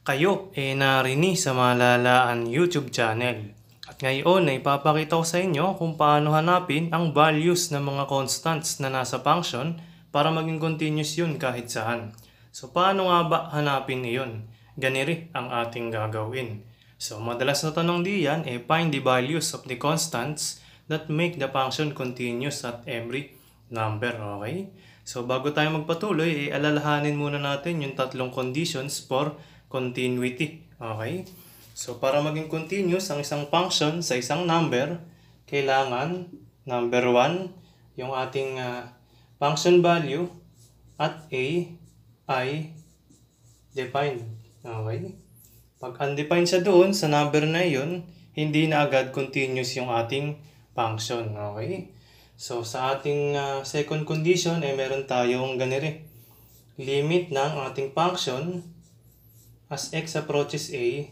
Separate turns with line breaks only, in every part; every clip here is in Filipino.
Kayo narinig sa Malalaan YouTube channel. At ngayon ay ipapakita ko sa inyo kung paano hanapin ang values ng mga constants na nasa function para maging continuous yun kahit saan. So paano nga ba hanapin iyon? Ganiri ang ating gagawin. So madalas na tanong diyan find the values of the constants that make the function continuous at every number. Okay? So bago tayo magpatuloy, alalahanin muna natin yung tatlong conditions for continuity. Okay? So, para maging continuous ang isang function sa isang number, kailangan, number 1, yung ating function value at a ay defined. Okay? Pag undefined siya doon sa number na yun, hindi na agad continuous yung ating function. Okay? So, sa ating second condition, meron tayong ganire. Limit ng ating function as x approaches a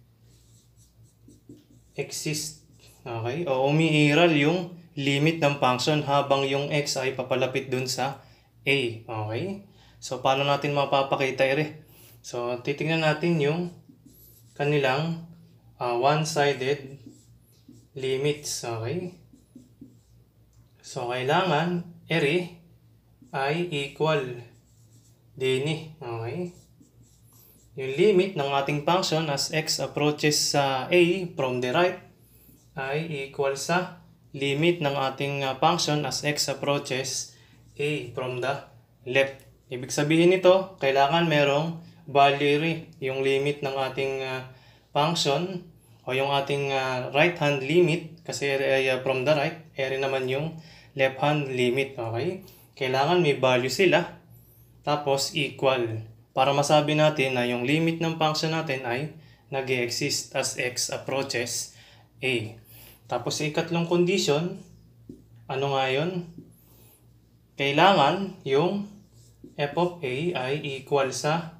exist. Okay? O umiiral yung limit ng function habang yung x ay papalapit dun sa a. Okay? So, paano natin mapapakita ere? So, titingnan natin yung kanilang one-sided limits. Okay? So, kailangan ere ay equal din. Okay? Yung limit ng ating function as x approaches sa a from the right ay equal sa limit ng ating function as x approaches a from the left. Ibig sabihin nito, kailangan merong value yung limit ng ating function o yung ating right hand limit kasi from the right, area naman yung left hand limit. Okay? Kailangan may value sila tapos equal. Para masabi natin na yung limit ng function natin ay nag-exist as x approaches a. Tapos sa ikatlong condition, ano nga yun? Kailangan yung f of a ay equal sa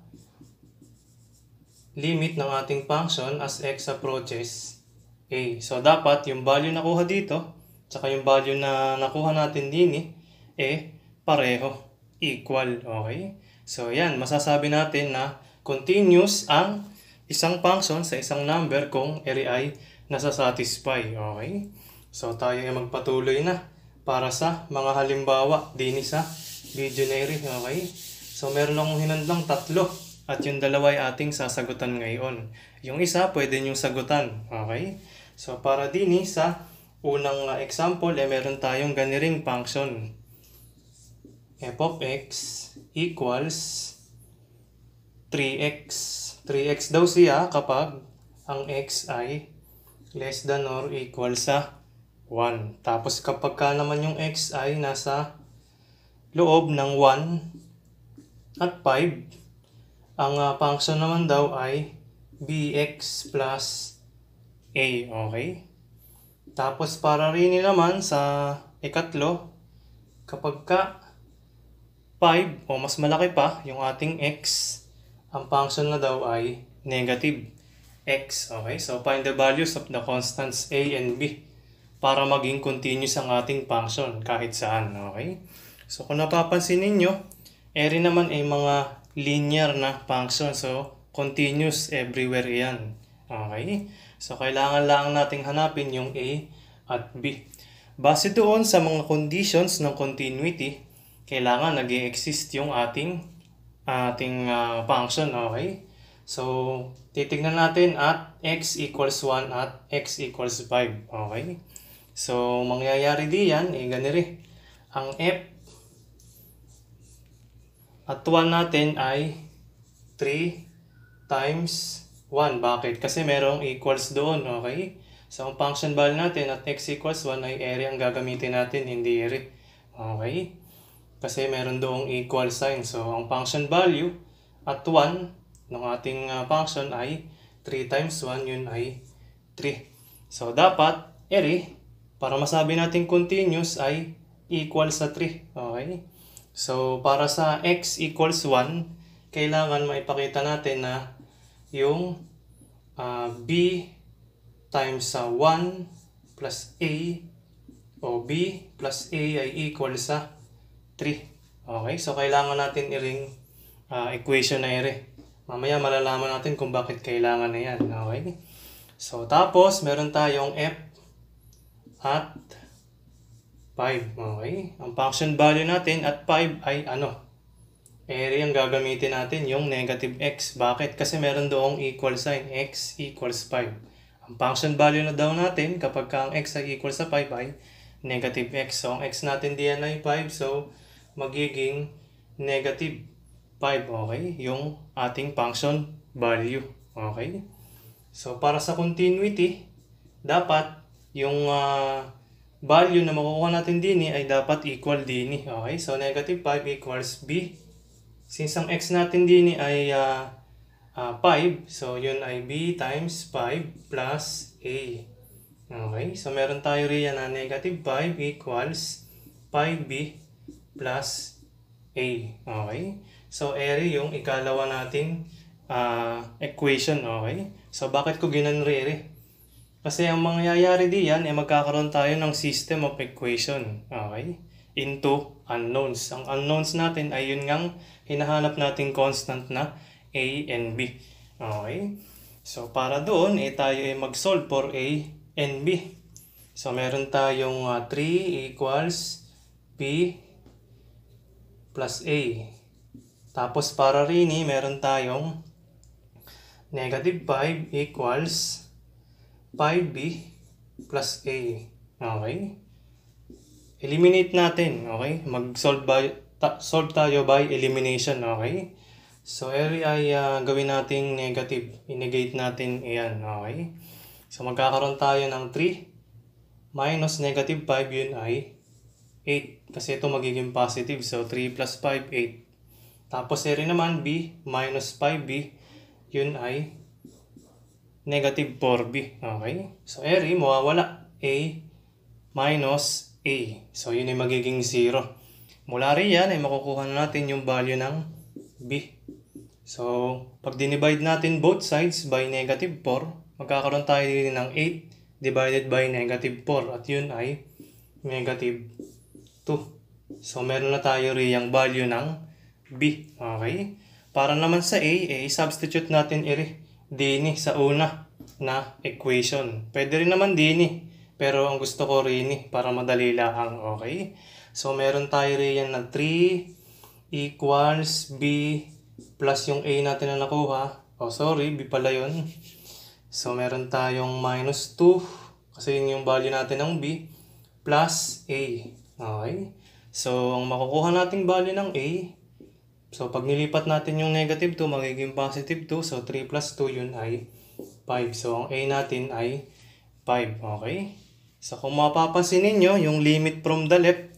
limit ng ating function as x approaches a. So dapat yung value nakuha dito, tsaka yung value na nakuha natin din pareho, equal. Okay? So, yan. Masasabi natin na continuous ang isang function sa isang number kung area ay nasasatisfy. Okay? So, tayo ay magpatuloy na para sa mga halimbawa din sa video na rin. Okay? So, meron akong hinandang tatlo at yung dalawa ay ating sasagutan ngayon. Yung isa, pwede niyong sagutan. Okay? So, para din sa unang example, meron tayong ganiring function. F of x equals 3x. 3x daw siya kapag ang x ay less than or equal sa 1. Tapos kapag ka naman yung x ay nasa loob ng 1 at 5, ang function naman daw ay bx plus a. Okay? Tapos para rin naman sa ikatlo, kapag ka 5 o mas malaki pa yung ating x, ang function na daw ay negative x. Okay? So, find the values of the constants a and b para maging continuous ang ating function kahit saan. Okay? So, kung napapansin ninyo, ere naman ay mga linear na function. So, continuous everywhere yan. Okay? So, kailangan lang nating hanapin yung a at b. Base doon sa mga conditions ng continuity, kailangan nag-exist yung ating function. Okay? So, titignan natin at x equals 1 at x equals 5. Okay? So, mangyayari diyan, ganire. Ang f at 1 natin ay 3 times 1. Bakit? Kasi merong equals doon. Okay? So, ang function value natin at x equals 1 ay area ang gagamitin natin, hindi area. Okay? Kasi meron doong equal sign. So, ang function value at 1 ng ating function ay 3 times 1, yun ay 3. So, dapat, para masabi natin continuous ay equal sa 3. Okay? So, para sa x equals 1, kailangan maipakita natin na yung b times sa 1 plus a o b plus a ay equal sa 3. Okay, so kailangan natin i-ring equation na ere. Mamaya malalaman natin kung bakit kailangan na yan. Okay? So, tapos, meron tayong f at 5. Okay? Ang function value natin at 5 ay ano? Area ang gagamitin natin yung negative x. Bakit? Kasi meron doong equal sign. X equals 5. Ang function value na daw natin kapag ang x ay equal sa 5 ay negative x. So, ang x natin diyan ay 5. So, magiging negative 5. Okay? Yung ating function value. Okay? So, para sa continuity, dapat yung value na makukuha natin din ay dapat equal din. Okay? So, negative 5 equals b. Since ang x natin din ay 5, so yun ay b times 5 plus a. Okay, so meron tayo riyan na negative 5 equals 5b plus a. Okay, so area yung ikalawa nating equation. Okay, so bakit ko ginanrere? Kasi ang mangyayari diyan ay magkakaroon tayo ng system of equation. Okay, into unknowns. Ang unknowns natin ay yun ngang hinahanap nating constant na a and b. Okay? So, para doon, tayo ay mag-solve for a and b. So, meron tayong 3 equals b plus a. Tapos, para rin meron tayong negative 5 equals 5b plus a. Okay? Eliminate natin. Okay? Solve tayo by elimination, okay? So, area ay gawin nating negative. I-negate natin yan, okay? So, magkakaroon tayo ng 3 minus negative 5, yun ay 8. Kasi ito magiging positive. So, 3 plus 5, 8. Tapos, area naman, b minus 5b, yun ay negative 4b, okay? So, area mawawala. A minus a. So, yun ay magiging 0. Mula riyan ay makukuha natin yung value ng b. So, pag dinivide natin both sides by negative 4, magkakaroon tayo din ng 8 divided by negative 4. At yun ay negative 2. So, meron na tayo riyang value ng b. Okay? Para naman sa a, substitute natin din sa una na equation. Pwede rin naman din pero ang gusto ko rin para madali lang. Okay? So, meron tayo riyan na 3 equals b plus yung a natin na nakuha. Oh, sorry, b pala yun. So, meron tayong minus 2 kasi yun yung value natin ng b plus a. Okay? So, ang makukuha nating value ng a, so, pag nilipat natin yung negative 2, magiging positive 2. So, 3 plus 2 yun ay 5. So, ang a natin ay 5. Okay? So, kung mapapansin ninyo, yung limit from the left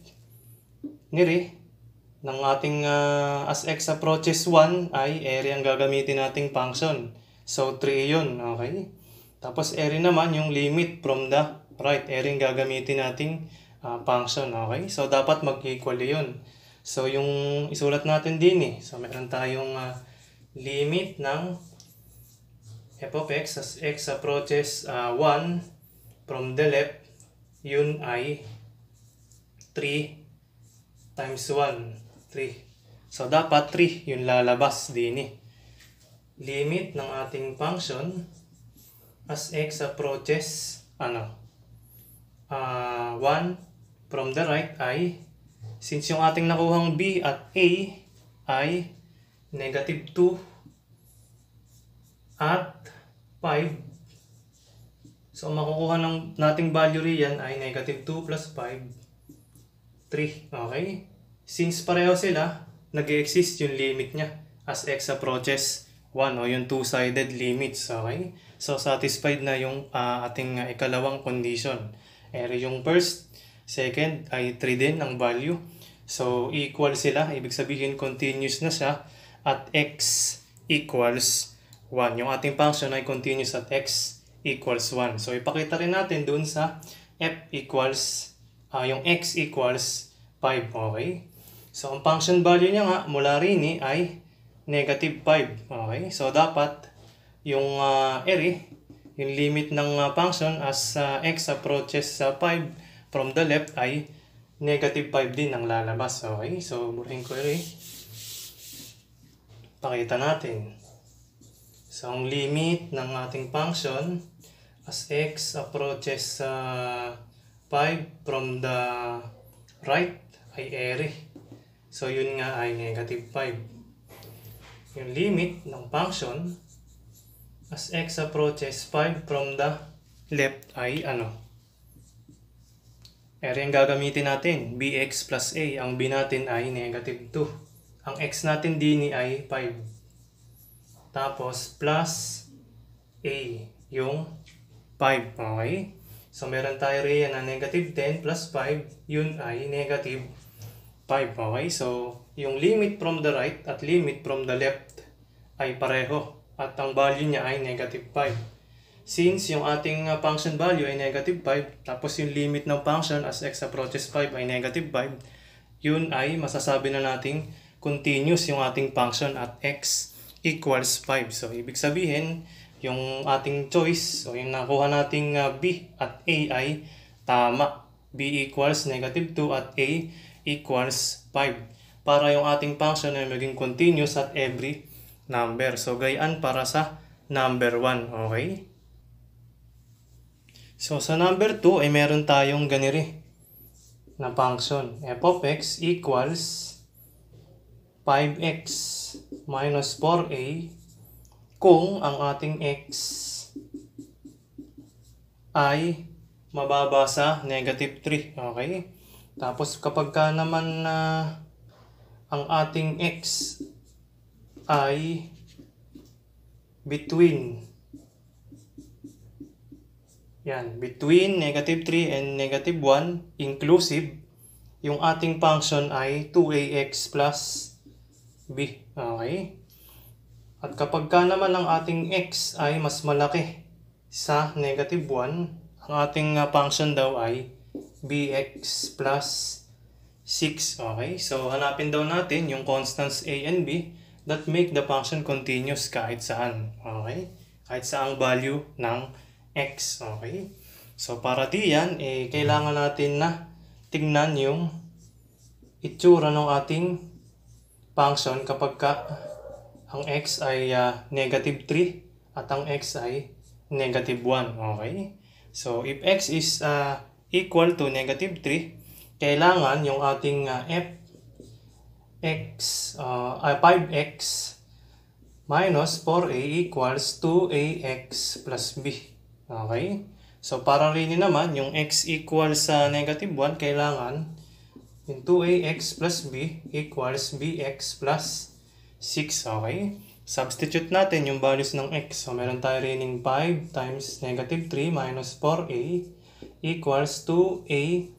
ng ating as x approaches 1 ay area ang gagamitin nating function. So, 3 yun. Okay? Tapos, area naman yung limit from the right. Area ang gagamitin nating function. Okay? So, dapat mag-equal yun. So, yung isulat natin din So, meron tayong limit ng f of x as x approaches 1 from the left. Yun ay 3 times 1, 3. So, dapat 3 yung lalabas din Limit ng ating function as x approaches 1 from the right ay, since yung ating nakuhang b at a ay negative 2 at 5. So, makukuha nating value riyan ay negative 2 plus 5. 3. Okay? Since pareho sila, nag-exist yung limit niya as x approaches 1 o yung two-sided limits. Okay? So, satisfied na yung ating ikalawang condition. Yung first, second ay 3 din ang value. So, equal sila. Ibig sabihin, continuous na siya at x equals 1. Yung ating function ay continuous at x equals 1. So, ipakita rin natin dun sa f equals yung x equals 5, okay? So, ang function value niya nga mula rin ay negative 5, okay? So, dapat yung yung limit ng function as x approaches 5 from the left ay negative 5 din ang lalabas, okay? So, burahin ko pakita natin. So, ang limit ng ating function as x approaches 5 from the right ay ere. So, yun nga ay negative 5. Yung limit ng function as x approaches 5 from the left ay ere ang gagamitin natin, bx plus a. Ang b natin ay negative 2. Ang x natin din ay 5. Tapos, plus a, yung 5. Okay? So, meron tayo riyan na negative 10 plus 5, yun ay negative 5. Okay? So, yung limit from the right at limit from the left ay pareho. At ang value niya ay negative 5. Since yung ating function value ay negative 5, tapos yung limit ng function as x approaches 5 ay negative 5, yun ay masasabi na nating continuous yung ating function at x equals 5. So, ibig sabihin, yung ating choice, so yung nakuha nating b at a ay tama. b equals negative 2 at a equals 5. Para yung ating function ay maging continuous at every number. So, gayaan para sa number 1. Okay? So, sa number 2 ay meron tayong ganiri na function. f of x equals 5x minus 4a kung ang ating x ay mababa sa negative 3. Okay? Tapos kapag ka naman ang ating x ay between negative 3 and negative 1 inclusive, yung ating function ay 2ax plus b. Okay? At kapag ka naman ang ating x ay mas malaki sa negative 1, ang ating function daw ay bx plus 6. Okay? So, hanapin daw natin yung constants a and b that make the function continuous kahit saan. Okay? Kahit saang value ng x. Okay? So, para diyan, kailangan natin na tingnan yung itsura ng ating function kapag ka ang x ay negative 3 at ang x ay negative 1. Okay? So, if x is equal to negative 3, kailangan yung ating 5x minus 4a equals 2ax plus b. Okay? So, para rin naman, yung x equals sa negative 1, kailangan yung 2ax plus b equals bx plus 6. Okay? Substitute natin yung values ng x. So, meron tayo rin 5 times negative 3 minus 4a equals 2a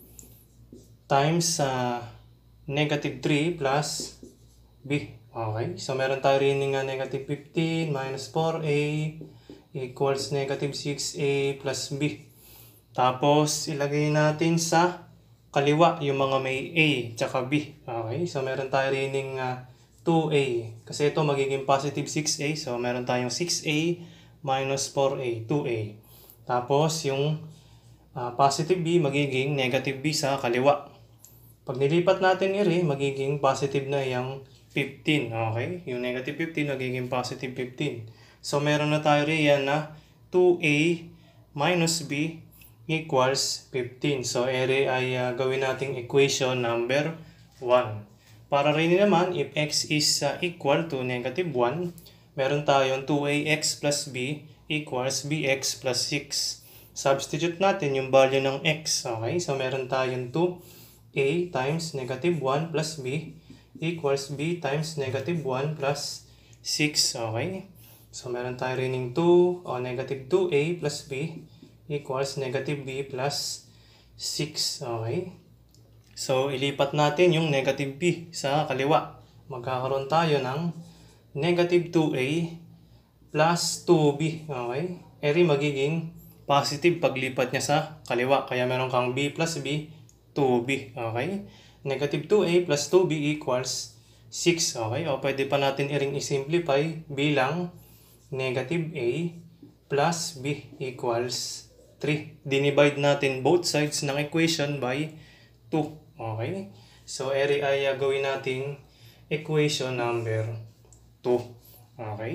times negative 3 plus b. Okay? So, meron tayo rin negative 15 minus 4a equals negative 6a plus b. Tapos, ilagay natin sa kaliwa yung mga may a tsaka b. Okay? So, meron tayo rin 2a. Kasi ito magiging positive 6a. So, meron tayong 6a minus 4a, 2a. Tapos, yung positive b magiging negative b sa kaliwa. Pag nilipat natin magiging positive na yung 15. Okay? Yung negative 15 magiging positive 15. So, meron na tayo riyan na 2a minus b equals 15. So, ere ay gawin nating equation number 1. Para rin naman, if x is equal to negative 1, meron tayong 2ax plus b equals bx plus 6. Substitute natin yung value ng x. Okay? So, meron tayong 2a times negative 1 plus b equals b times negative 1 plus 6. Okay? So, meron tayo rin 2 o negative 2a plus b equals negative b plus 6. Okay? So, ilipat natin yung negative b sa kaliwa. Magkakaroon tayo ng negative 2a plus 2b. Okay? Eri magiging positive paglipat niya sa kaliwa. Kaya meron kang b plus b, 2b. Okay? Negative 2a plus 2b equals 6. Okay? O pwede pa natin iring i-simplify bilang negative a plus b equals 3. Dinivide natin both sides ng equation by 2. Okay? So, area ay gawin nating equation number 2. Okay?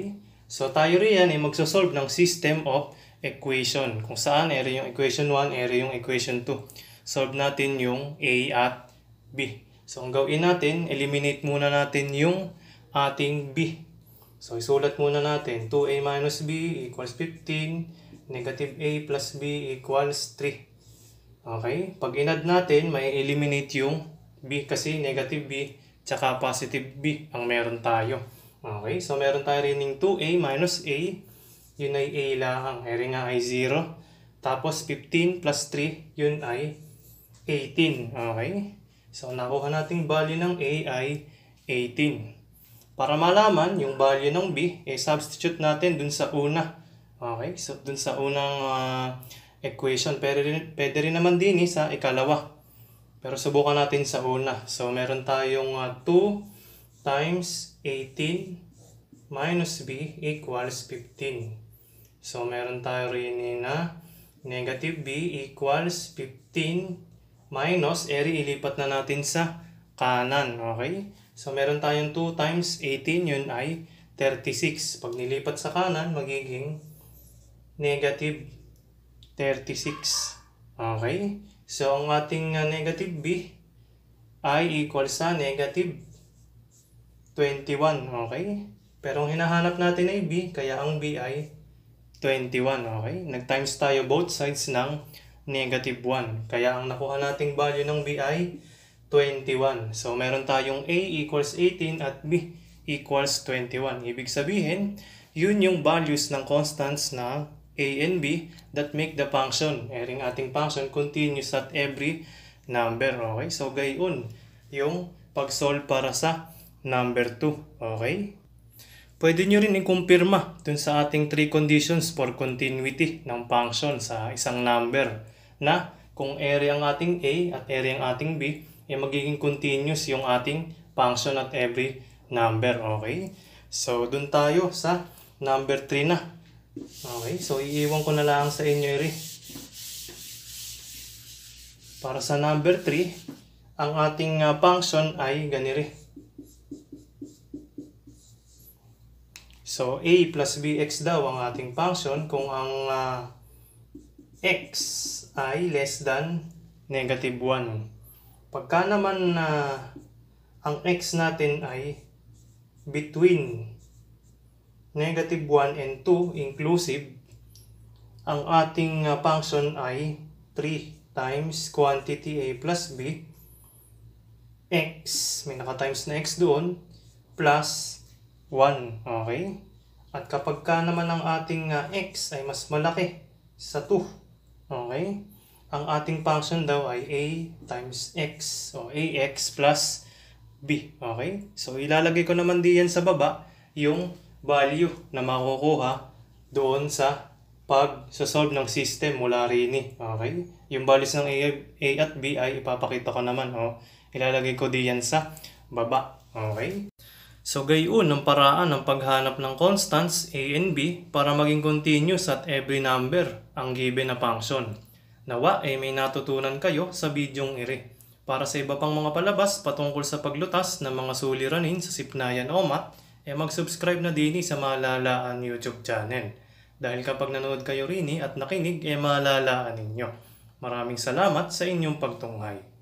So tayo riyan ay magsosolve ng system of equation. Kung saan ere yung equation 1, ere yung equation 2. Solve natin yung A at B. So ang gawin natin, eliminate muna natin yung ating B. So isulat muna natin 2A minus B equals 15, negative A plus B equals 3. Okay? Pag in-add natin, may eliminate yung B kasi negative B tsaka positive B ang meron tayo. Okay? So meron tayo rin yung 2A minus A. Yun ay A lang. Ere nga ay 0. Tapos 15 plus 3, yun ay 18. Okay? So nakuha nating value ng A ay 18. Para malaman yung value ng B, substitute natin dun sa una. Okay? So dun sa unang equation. Pwede rin naman din sa ikalawa. Pero subukan natin sa una. So meron tayong 2 times 18 minus B equals 15. So meron tayo rin na negative B equals 15 minus, ilipat na natin sa kanan. Okay? So meron tayong 2 times 18, yun ay 36. Pag nilipat sa kanan, magiging negative 36. Okay? So ang ating negative B ay equal sa negative 21. Okay? Pero ang hinahanap natin ay B, kaya ang B ay 21. Okay? Nag-times tayo both sides ng negative 1. Kaya ang nakuha nating value ng B ay 21. So meron tayong A equals 18 at B equals 21. Ibig sabihin, yun yung values ng constants na A and B that make the function, ering ating function, continuous at every number. Okay? So gayon yung pag-solve para sa number 2. Okay? Pwede nyo rin i-kumpirma dun sa ating 3 conditions for continuity ng function sa isang number na kung area ang ating A at area ang ating B, magiging continuous yung ating function at every number. Okay? So dun tayo sa number 3 na. Okay, so iiwan ko na lang sa inyo para sa number 3, ang ating function ay ganire. So A plus Bx daw ang ating function kung ang x ay less than negative 1. Pagka naman ang x natin ay between negative 1 and 2 inclusive, ang ating function ay 3 times quantity A plus B x, may naka-times na x doon, plus 1. Okay? At kapag ka naman ang ating x ay mas malaki sa 2, okay? Ang ating function daw ay A times x, o ax plus B. Okay? So ilalagay ko naman diyan sa baba yung value na makukuha doon sa pag-solve ng system mula rin. Okay? Yung values ng A at B ay ipapakita ko naman. Ilalagay ko diyan sa baba. Okay? So gayon ang paraan ng paghanap ng constants A and B para maging continuous at every number ang given na function. Nawa may natutunan kayo sa bidyong ire. Para sa iba pang mga palabas patungkol sa paglutas ng mga suliranin sa Sipnayan o Math, mag-subscribe na din sa Malalaan YouTube channel. Dahil kapag nanood kayo rin at nakinig, malalaan ninyo. Maraming salamat sa inyong pagtunghay.